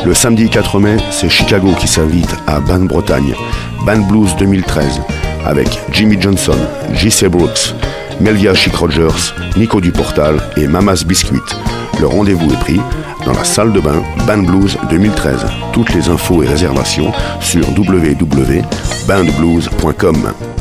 Le samedi 4 mai, c'est Chicago qui s'invite à Ban Bretagne. Ban Blues 2013 avec Jimmy Johnson, J.C. Brooks, Melvia Chic Rogers, Nico Duportal et Mamas Biscuit. Le rendez-vous est pris dans la salle de bain Ban Blues 2013. Toutes les infos et réservations sur www.bandblues.com.